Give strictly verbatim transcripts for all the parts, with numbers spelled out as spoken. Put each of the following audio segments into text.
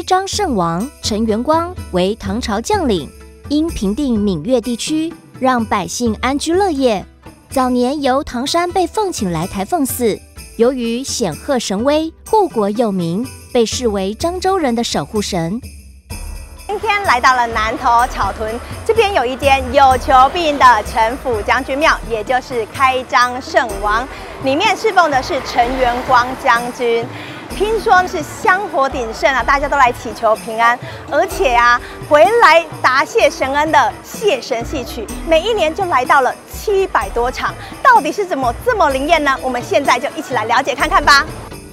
张圣王陈元光为唐朝将领，因平定闽粤地区，让百姓安居乐业。早年由唐山被奉请来台奉祀，由于显赫神威，护国佑民，被视为漳州人的守护神。 今天来到了南投草屯，这边有一间有求必应的陈府将军庙，也就是开漳圣王，里面侍奉的是陈元光将军。听说是香火鼎盛啊，大家都来祈求平安，而且啊，回来答谢神恩的谢神戏曲，每一年就来到了七百多场，到底是怎么这么灵验呢？我们现在就一起来了解看看吧。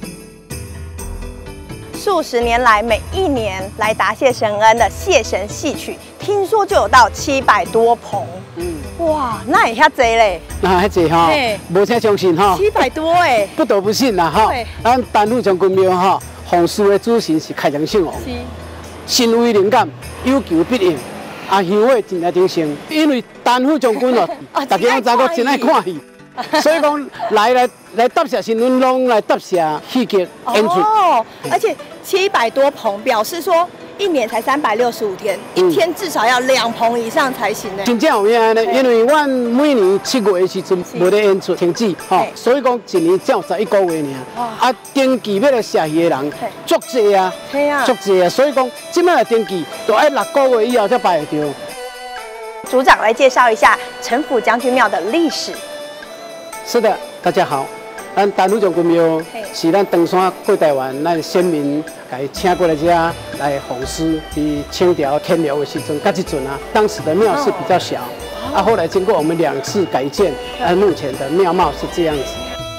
数十年来，每一年来答谢神恩的谢神戏曲，听说就有到七百多棚。嗯，哇，那也遐济嘞。 那遐济哈，无啥相信哈。 七百多哎， 不得不信啦哈。咱丹府将军庙哈，奉祀的主神是开漳圣王，神威灵感，有求必应，啊，香火真来鼎盛。因为丹府将军哦，大家拢知个真爱看戏。所以讲来来来答谢新闻拢来答谢戏剧演出哦，而且七百多棚，表示说一年才三百六十五天，嗯、一天至少要两棚以上才行呢。 真正有影呢，因为阮每年七月的时阵无咧演出停止，吼，所以讲一年只有十一个月尔。啊，登记要来写戏的人足济啊，足济啊，所以讲即摆来登记，都要六个月以后才办得到。 组长来介绍一下陈府将军庙的历史。 是的，大家好，咱丹府将军庙是咱登山过台湾，咱先民给请过来这来奉祀。在清朝天庙的时阵，到这阵啊，当时的庙是比较小，哦、啊，后来经过我们两次改建，啊，目前的庙貌是这样子。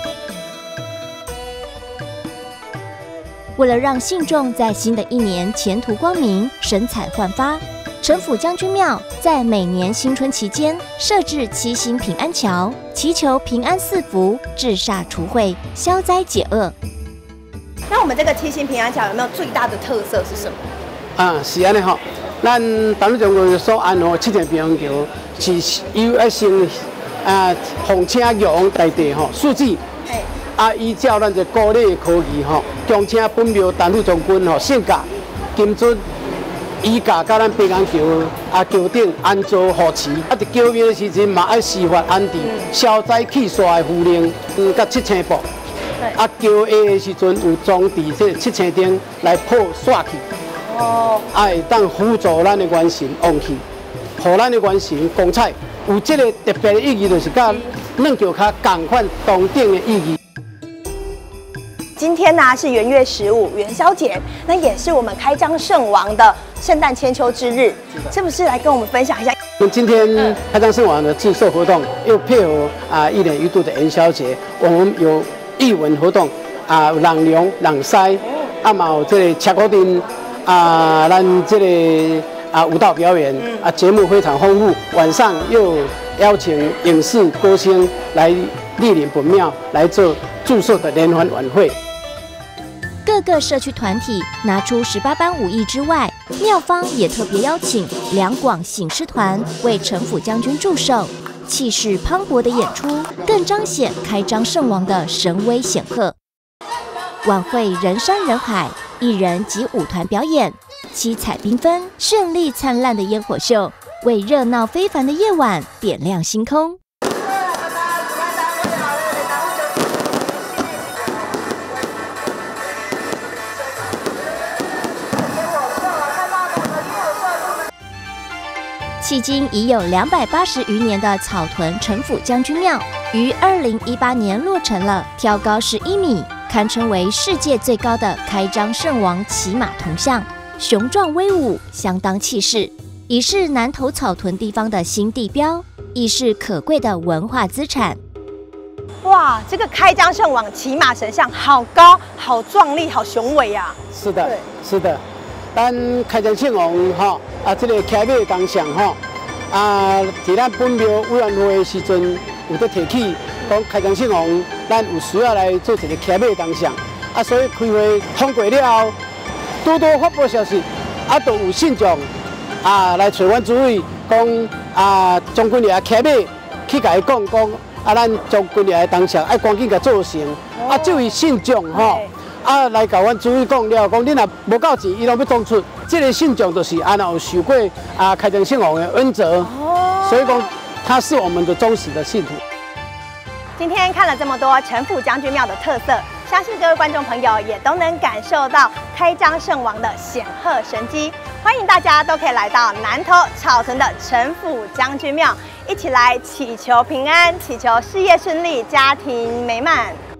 为了让信众在新的一年前途光明、神采焕发，陈府将军庙在每年新春期间设置七星平安桥，祈求平安四福、治煞除秽、消灾解厄。 那我们这个七星平安桥有没有最大的特色是什么？ 啊，是安尼吼，咱丹府将军所安哦七星平安桥是由一先啊奉请玉皇大帝吼设计，啊依照咱这古礼的科技吼，恭请本庙丹府将军吼性格金尊。衣架甲咱平安桥啊桥顶安坐护持，啊，伫桥面的时阵嘛爱施法安置、消灾去煞的符令，嗯，甲七星布。啊，桥下的时阵有装置这七星灯来破煞气。哦。啊，会当辅助咱的元神旺气，互咱的元神光彩。有这个特别的意义，就是甲软桥卡同款同等的意义。 今天呢、啊、是元月十五元宵节，那也是我们开漳圣王的圣诞千秋之日，是不是来跟我们分享一下？ 今天开漳圣王的制寿活动，又配合啊一年一度的元宵节，我们有艺文活动啊，朗龙、朗塞，啊嘛有这个车鼓丁啊，咱这个啊舞蹈表演啊，节目非常丰富。晚上又邀请影视歌星来莅临本庙来做祝寿的联欢晚会。 各个社区团体拿出十八般武艺之外，庙方也特别邀请两广醒狮团为陈府将军祝寿，气势磅礴的演出更彰显开漳圣王的神威显赫。晚会人山人海，艺人及舞团表演，七彩缤纷、绚丽灿烂的烟火秀，为热闹非凡的夜晚点亮星空。迄今已有两百八十余年的草屯陈府将军庙，于二零一八年落成了，挑高十一米，堪称为世界最高的开漳圣王骑马铜像，雄壮威武，相当气势，已是南投草屯地方的新地标，亦是可贵的文化资产。 哇，这个开漳圣王骑马神像好高、好壮丽、好雄伟呀、啊！ 是的，是的。咱开漳圣王吼啊，这个骑马铜像吼啊，伫咱本庙委员会的时阵，有得提起讲开漳圣王，咱有需要来做一个骑马铜像啊，所以开会通过了后，多多发布消息，啊，都有信众啊来找阮主委讲啊，将军爷骑马去甲伊讲讲啊，咱将军爷的铜像爱赶紧甲做成啊，这位信众吼。 啊来甲阮注意讲了，讲恁若无够钱，伊拢要动出。这个信众就是安有受过啊开张圣王的恩泽，哦、所以讲他是我们的忠实的信徒。 今天看了这么多陈府将军庙的特色，相信各位观众朋友也都能感受到开张圣王的显赫神迹。欢迎大家都可以来到南投草屯的陈府将军庙，一起来祈求平安，祈求事业顺利，家庭美满。